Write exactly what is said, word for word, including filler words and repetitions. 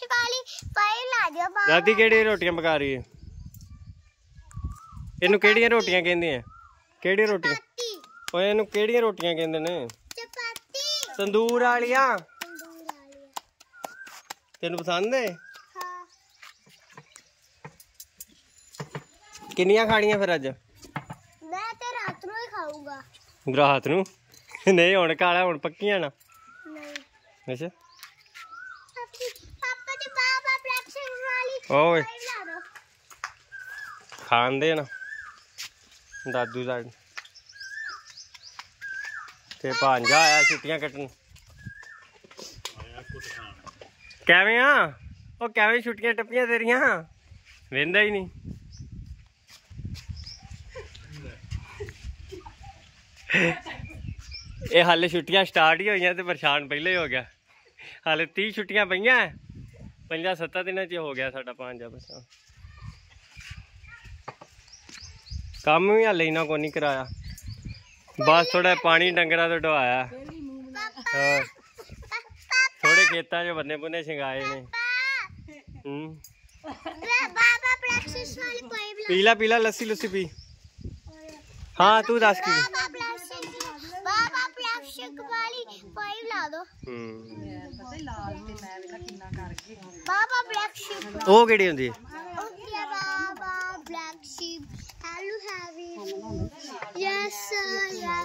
ਦਾਦੀ ਕਿਹੜੀ ਰੋਟੀਆਂ ਪਕਾ ਰਹੀ ਹੈ? ਇਹਨੂੰ ਕਿਹੜੀਆਂ ਰੋਟੀਆਂ ਕਹਿੰਦੇ ਆ? ਕਿਹੜੀ ਰੋਟੀਆਂ ਓਏ ਇਹਨੂੰ ਕਿਹੜੀਆਂ ਰੋਟੀਆਂ ਕਹਿੰਦੇ ਨੇ? ਤੰਦੂਰ ਵਾਲੀਆਂ। ਤੈਨੂੰ ਪਸੰਦ ਹੈ? ਕਿੰਨੀਆਂ ਖਾਣੀਆਂ ਫਿਰ ਅੱਜ? मैं ते रात ਨੂੰ ਹੀ ਖਾਊਂਗਾ। ਰਾਤ ਨੂੰ ਨਹੀਂ, ਹੁਣ ਕਾਲਾ ਹੁਣ ਪੱਕੀਆਂ ਨਾ। ਨਹੀਂ ਅੱਛਾ ਪਾਪਾ ਤੇ ਬਾਬਾ ਪ੍ਰੈਕਸ਼ਨ ਵਾਲੀ ਓਏ ਲਾ ਦੋ। ਖਾਂਦੇ ਨਾ ਦਾਦੂ ਦਾ ਤੇ ਭਾਂਜਾ ਆਇਆ ਛੁੱਟੀਆਂ ਕੱਟਣ। ਕਿਵੇਂ ਆ ਉਹ? ਕਿਵੇਂ ਛੁੱਟੀਆਂ ਟੱਪੀਆਂ ਤੇਰੀਆਂ? ਵੇਂਦਾ ਹੀ ਨਹੀਂ। ਇਹ ਹਾਲੇ ਛੁੱਟੀਆਂ ਸਟਾਰਟ ਹੀ ਹੋਈਆਂ ਤੇ ਪਰੇਸ਼ਾਨ ਪਹਿਲੇ ਹੀ ਹੋ ਗਿਆ। ਹਾਲੇ ਤੀਹ ਛੁੱਟੀਆਂ ਪਈਆਂ, ਪੰਜਾਂ ਸੱਤਾਂ ਦਿਨਾਂ ਚ ਹੋ ਗਿਆ ਸਾਡਾ ਭਾਂਜਾ। ਬਸ ਕੰਮ ਵੀ ਹਾਲੇ ਇਹਨਾਂ ਕੋ ਨਹੀਂ ਕਰਾਇਆ, ਬਸ ਥੋੜਾ ਪਾਣੀ ਡੰਗਰਾਂ ਤੋਂ ਢਵਾਇਆ। ਹਾਂ ਥੋੜੇ ਖੇਤਾਂ ਚ ਬੰਨੇ ਬੁੰਨੇ ਛਿੰਗਾਏ ਨੇ। ਹੂੰ ਪੀਲਾ ਪੀਲਾ ਲੱਸੀ ਲੁੱਸੀ ਪੀ। ਹਾਂ ਤੂੰ ਦੱਸ ਕੀ? ਬਾਬਾ ਪ੍ਰੈਕਸ਼ਨ ਵਾਲੀ ਪਾਈਪ ਲਾ ਦੋ। ਹੂੰ ਬਾਬਾ ਪ੍ਰੈਕਸ਼ਨ ਉਹ ਕਿਹੜੀ ਹੁੰਦੀ ਹੈ? Baa baa black sheep hello heavy yes yes